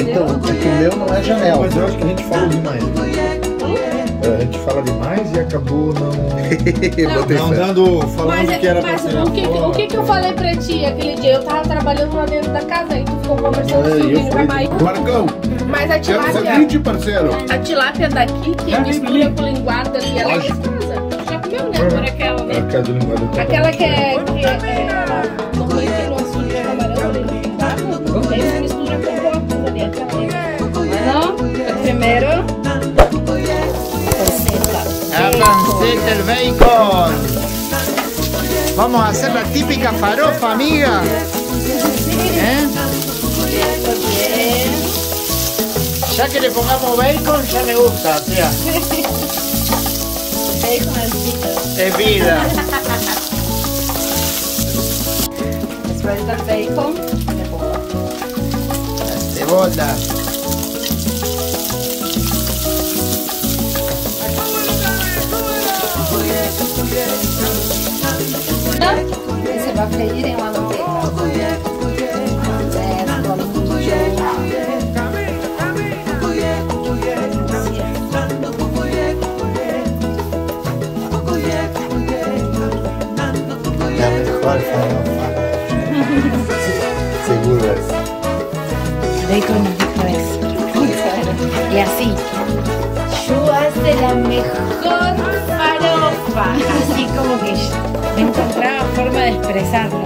então, é que o meu não é janela. Mas eu acho que a gente fala demais. A gente fala demais e acabou não dando, falando que era pra ser. O que eu falei pra ti aquele dia? Eu tava trabalhando lá dentro da casa e tu ficou conversando sobre o Ramai. Marcão, mas a tilápia, parceiro. A tilápia daqui, que mistura com linguada ali, ela é gostosa. Já comeu, né? Por aquela, né? Aquela do linguado. Aquela que é no leite, no açúcar de camarão, linguado. Eles misturam com brócolis ali, aquela. Bueno, primeiro. La panceta, el bacon. Vamos a hacer la típica farofa, amiga. Ya que le pongamos bacon, ya me gusta, tía. Bacon es vida. Es vida. Después del bacon, le pongo cebolla. Se va a freír en la manteca. La mejor farofa. Seguras. Bacon y así. Yo hace la mejor farofa. Así como que no encontraba forma de expresarlo.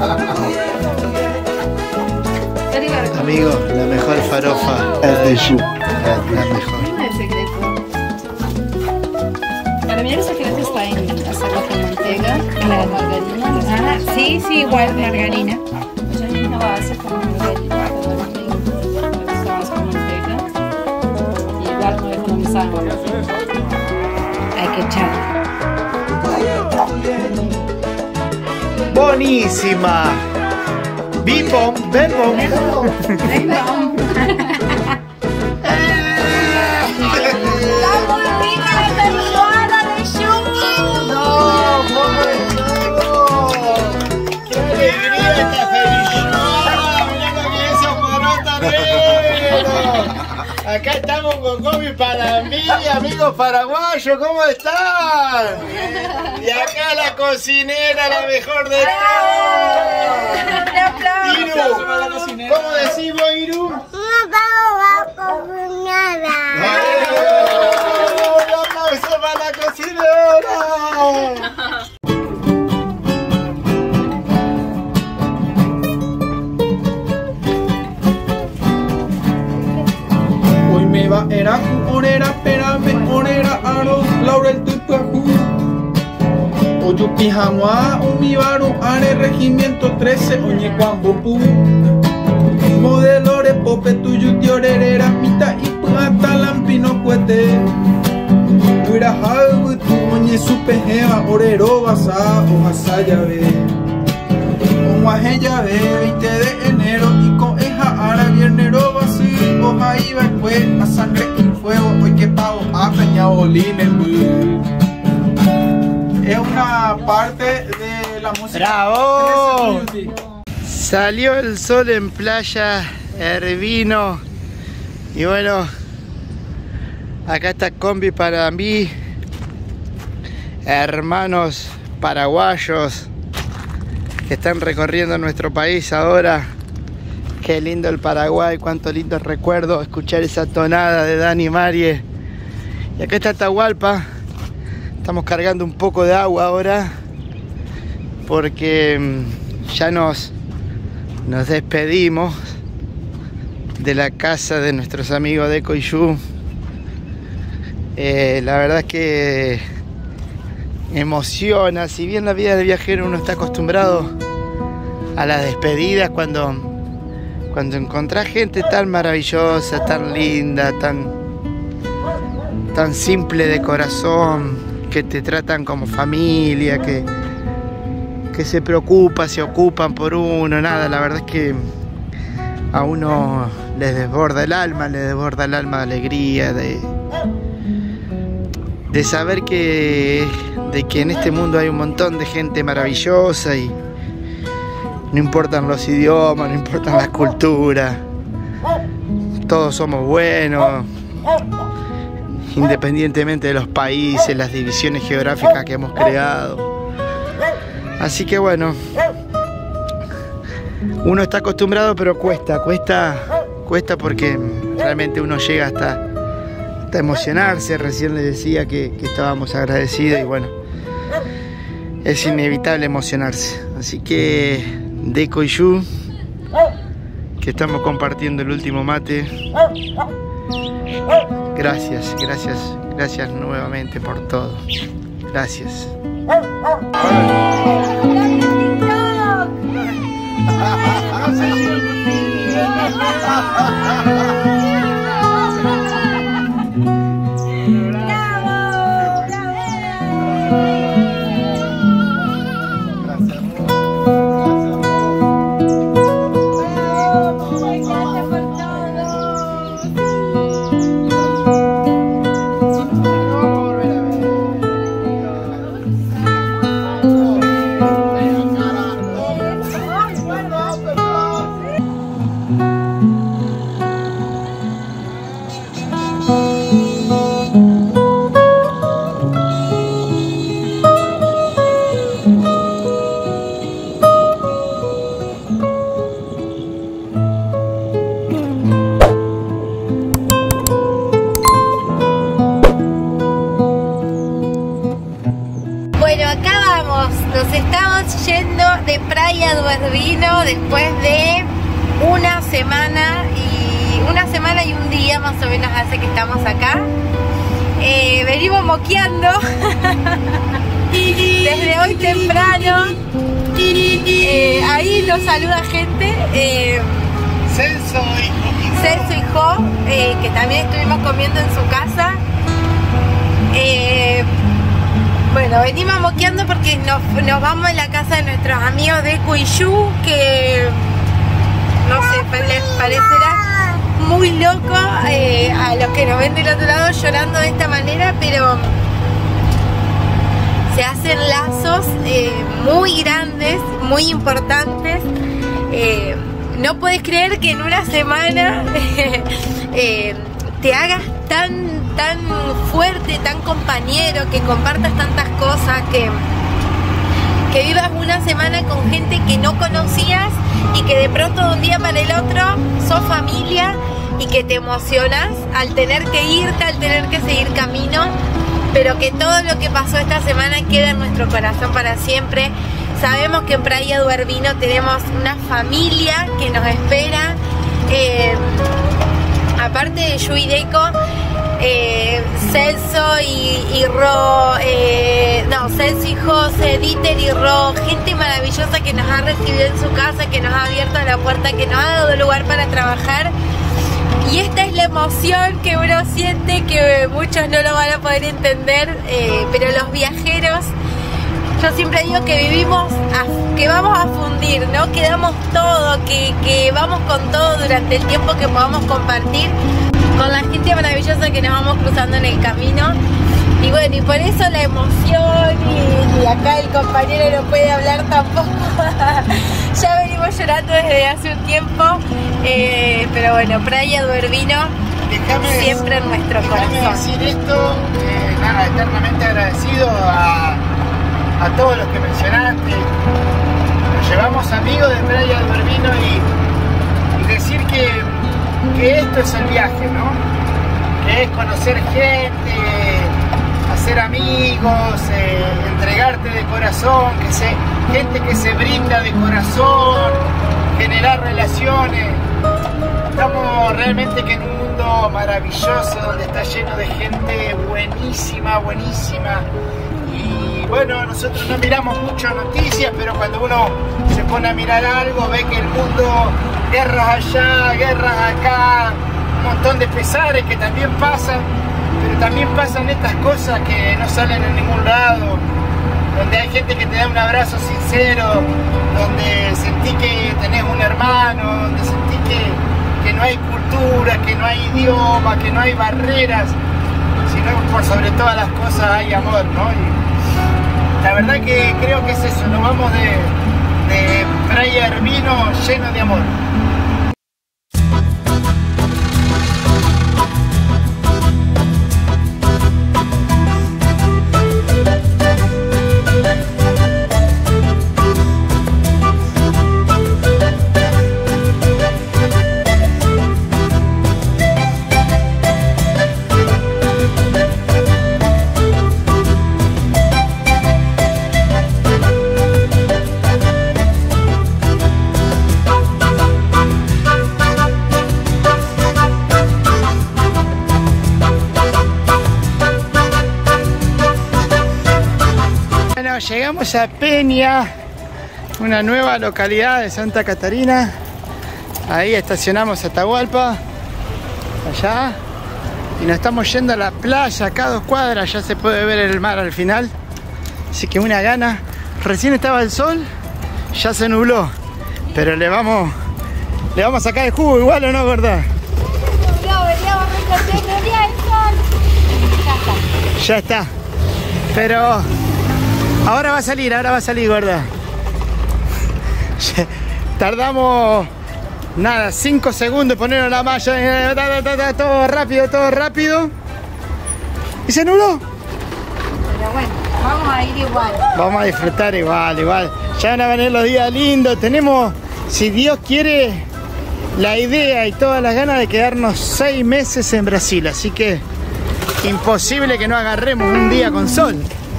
Amigo, la mejor farofa es de Yu. La mejor. ¿Cuál es el secreto? Para mí el secreto está en hacerlo con manteca, la margarina. Sí, igual margarina. Mucha gente lo hace con margarina, pero me gusta más con manteca. Y igual no economizamos. Hay que echarlo. Buenísima. Bim-bom, bem-bom. Acá estamos con Combi para mí, amigos paraguayos, ¿cómo están? Y acá la cocinera, la mejor de todas. Iru, ¿cómo decimos, Iru? Un aplauso para la cocinera. Meva era orera perame orera aro laurel tupahu Oyupi hamwa umibaru are regimiento 13 oñe kwambopu Modelore pope tuyu tiorera mita ipata lampino cuete Uira hagu tu oñe supejea orero basa ojasa llave Omaje llave 20 de enero y coeja ara viernero basi Oja iba fue a sangre y fuego hoy que pago a peñabolines. Es una parte de la música. ¡Bravo! Salió el sol en playa Ervino. Y bueno, acá está Combi para mí. Hermanos paraguayos que están recorriendo nuestro país ahora. Qué lindo el Paraguay, cuánto lindo recuerdo escuchar esa tonada de Dani Marie. Y acá está Atahualpa. Estamos cargando un poco de agua ahora porque ya nos despedimos de la casa de nuestros amigos de Deco y Yu. La verdad es que emociona. Si bien la vida de viajero uno está acostumbrado a las despedidas cuando encontrás gente tan maravillosa, tan linda, tan simple de corazón, que te tratan como familia, que se preocupan, se ocupan por uno, nada, la verdad es que a uno les desborda el alma de alegría, de saber de que en este mundo hay un montón de gente maravillosa y no importan los idiomas, no importan las culturas, todos somos buenos, independientemente de los países, las divisiones geográficas que hemos creado. Así que bueno, uno está acostumbrado, pero cuesta porque realmente uno llega hasta emocionarse. Recién les decía que estábamos agradecidos y bueno, es inevitable emocionarse. Así que Deco y Yu, que estamos compartiendo el último mate, gracias nuevamente por todo. Gracias. Nos estamos yendo de Praia do Urbino después de una semana y un día más o menos hace que estamos acá. Venimos moqueando desde hoy temprano. Ahí nos saluda gente. Celso y Jo, que también estuvimos comiendo en su casa. Bueno, venimos moqueando porque nos vamos a la casa de nuestros amigos de Cuyú, que no sé, les parecerá muy loco a los que nos ven del otro lado llorando de esta manera, pero se hacen lazos muy grandes, muy importantes. No puedes creer que en una semana te hagas tan fuerte, tan compañero, que compartas tantas cosas, que vivas una semana con gente que no conocías y que de pronto de un día para el otro sos familia y que te emocionas al tener que irte, al tener que seguir camino, pero que todo lo que pasó esta semana queda en nuestro corazón para siempre. Sabemos que en Praia do Urbino tenemos una familia que nos espera, aparte de Yu y Deco, Celso y Ro, Celso y José, Dieter y Ro, gente maravillosa que nos ha recibido en su casa, que nos ha abierto la puerta, que nos ha dado lugar para trabajar. Y esta es la emoción que uno siente, que muchos no lo van a poder entender, pero los viajeros, yo siempre digo que que vamos a fundir, ¿no? Que damos todo, que vamos con todo durante el tiempo que podamos compartir con la gente maravillosa que nos vamos cruzando en el camino. Y bueno, y por eso la emoción, y acá el compañero no puede hablar tampoco. Ya venimos llorando desde hace un tiempo, pero bueno, Praia do Urbino siempre en nuestro corazón. Déjame decir esto, nada, eternamente agradecido a todos los que mencionaste. Nos llevamos amigos de Praia do Urbino y decir que esto es el viaje, ¿no? Que es conocer gente, hacer amigos, entregarte de corazón, gente que se brinda de corazón, generar relaciones. Estamos realmente que en un mundo maravilloso donde está lleno de gente buenísima. Y bueno, nosotros no miramos mucho noticias, pero cuando uno se pone a mirar algo, ve que el mundo, guerras allá, guerras acá, un montón de pesares que también pasan, pero también pasan estas cosas que no salen en ningún lado, donde hay gente que te da un abrazo sincero, donde sentí que tenés un hermano, donde sentí que no hay cultura, que no hay idioma, que no hay barreras, sino por sobre todas las cosas hay amor, ¿no? Y la verdad que creo que es eso, nos vamos de Praia do Urbino lleno de amor. llegamos a Peña, una nueva localidad de Santa Catarina. Ahí estacionamos Atahualpa, allá, y nos estamos yendo a la playa, acá a 2 cuadras, ya se puede ver el mar al final. Así que una gana. Recién estaba el sol, ya se nubló, pero le vamos a sacar el jugo igual, ¿o no, gorda? Ya está. Pero ahora va a salir, gorda. Tardamos nada, 5 segundos ponernos la malla, todo rápido. Y se nubló. Pero bueno, vamos a ir igual. Vamos a disfrutar igual. Ya van a venir los días lindos. Tenemos, si Dios quiere, la idea y todas las ganas de quedarnos 6 meses en Brasil. Así que imposible que no agarremos un día con sol.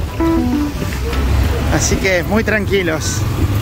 Así que muy tranquilos.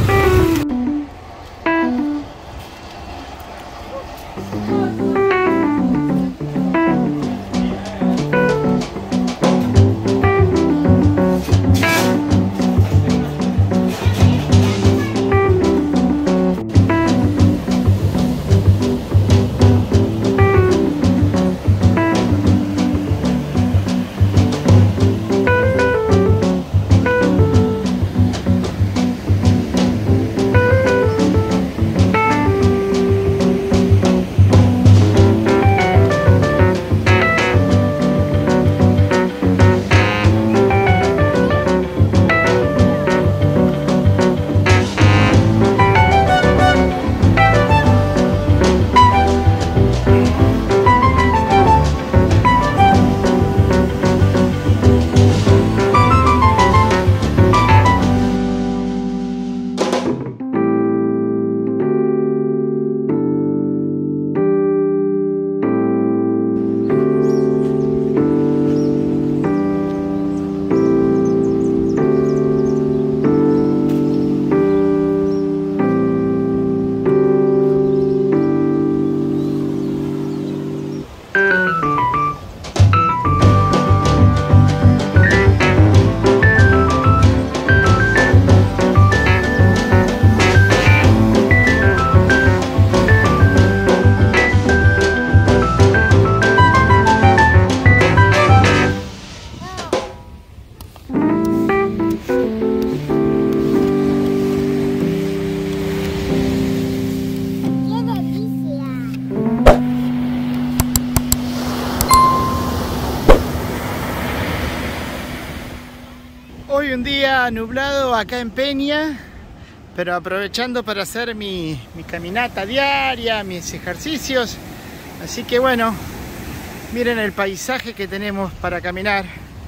Hoy un día nublado acá en Peña, pero aprovechando para hacer mi caminata diaria, mis ejercicios. Así que bueno, miren el paisaje que tenemos para caminar.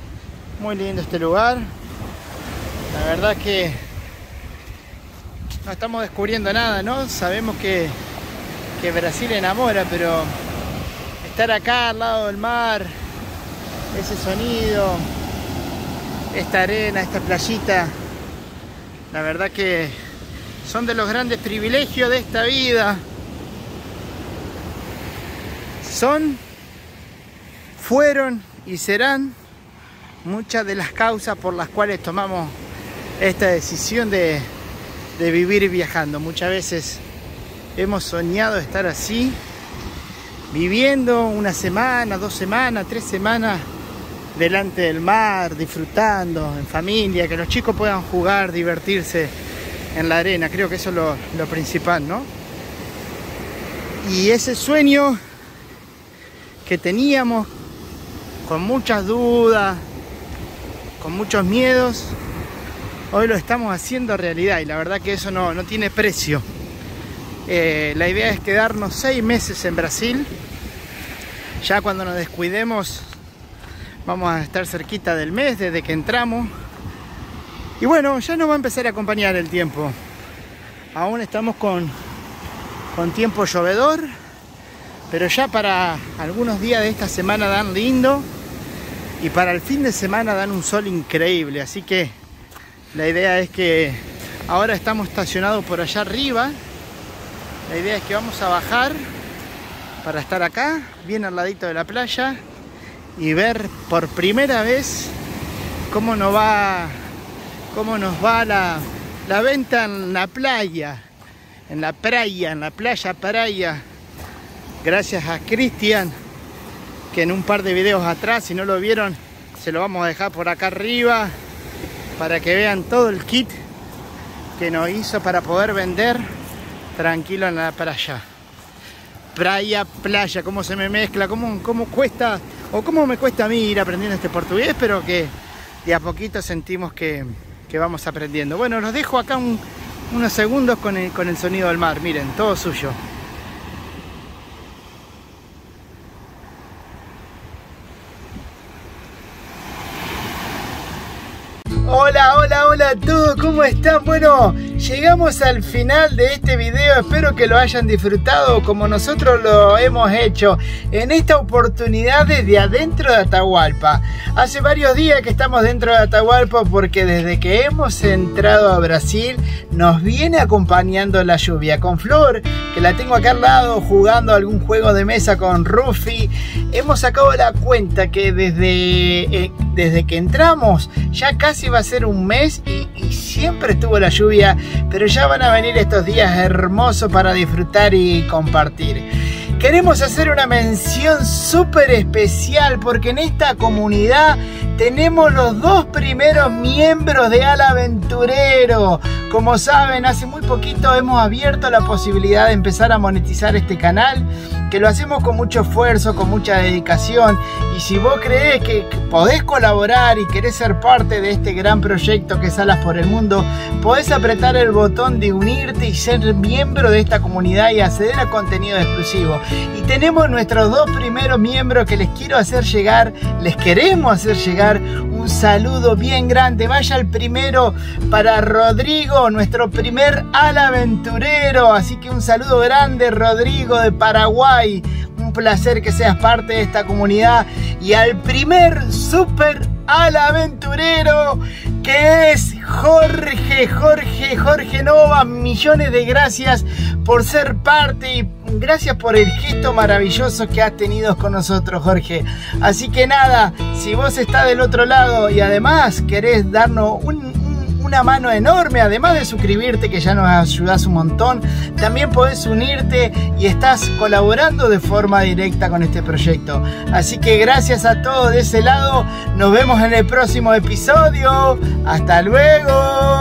Muy lindo este lugar. La verdad que no estamos descubriendo nada, ¿no? Sabemos que Brasil enamora, pero estar acá al lado del mar, ese sonido, esta arena, esta playita, la verdad que son de los grandes privilegios de esta vida. Fueron y serán muchas de las causas por las cuales tomamos esta decisión de vivir viajando. Muchas veces hemos soñado estar así, viviendo 1 semana, 2 semanas, 3 semanas delante del mar, disfrutando en familia, que los chicos puedan jugar, divertirse en la arena. Creo que eso es lo principal, ¿no? Y ese sueño que teníamos con muchas dudas, con muchos miedos, hoy lo estamos haciendo realidad, y la verdad que eso no tiene precio. La idea es quedarnos 6 meses en Brasil. Ya cuando nos descuidemos vamos a estar cerquita del mes desde que entramos. Y bueno, ya nos va a empezar a acompañar el tiempo. Aún estamos con tiempo llovedor, pero ya para algunos días de esta semana dan lindo, y para el fin de semana dan un sol increíble. Así que la idea es que ahora estamos estacionados por allá arriba. La idea es que vamos a bajar para estar acá, bien al ladito de la playa, y ver por primera vez cómo nos va cómo nos va la venta en la playa, en la playa Praia. Gracias a Cristian, que en un par de videos atrás, si no lo vieron, se lo vamos a dejar por acá arriba para que vean todo el kit que nos hizo para poder vender tranquilo en la playa. Playa, cómo se me mezcla, cómo cuesta, o cómo me cuesta a mí ir aprendiendo este portugués, pero que de a poquito sentimos que vamos aprendiendo. Bueno, los dejo acá unos segundos con el sonido del mar. Miren, todo suyo. Hola a todos, ¿cómo están? Bueno, llegamos al final de este video, espero que lo hayan disfrutado como nosotros lo hemos hecho en esta oportunidad desde adentro de Atahualpa. Hace varios días que estamos dentro de Atahualpa porque desde que hemos entrado a Brasil nos viene acompañando la lluvia. Con Flor, que la tengo acá al lado jugando algún juego de mesa con Rufi, hemos sacado la cuenta que desde que entramos ya casi va a ser un mes y siempre estuvo la lluvia, pero ya van a venir estos días hermosos para disfrutar y compartir. Queremos hacer una mención súper especial porque en esta comunidad tenemos los 2 primeros miembros de Al Aventurero. Como saben, hace muy poquito hemos abierto la posibilidad de empezar a monetizar este canal, que lo hacemos con mucho esfuerzo, con mucha dedicación. Y si vos creés que podés colaborar y querés ser parte de este gran proyecto que es Alas por el Mundo, podés apretar el botón de unirte y ser miembro de esta comunidad y acceder a contenido exclusivo. Y tenemos nuestros 2 primeros miembros que les queremos hacer llegar un saludo bien grande. Vaya el primero para Rodrigo, nuestro primer Al Aventurero. Así que un saludo grande, Rodrigo de Paraguay. Un placer que seas parte de esta comunidad. Y al primer super Al Aventurero, que es Jorge Nova. Millones de gracias por ser parte y gracias por el gesto maravilloso que has tenido con nosotros, Jorge. Así que nada, si vos estás del otro lado y además querés darnos una mano enorme, además de suscribirte, que ya nos ayudas un montón, también podés unirte y estás colaborando de forma directa con este proyecto. Así que gracias a todos de ese lado, nos vemos en el próximo episodio. ¡Hasta luego!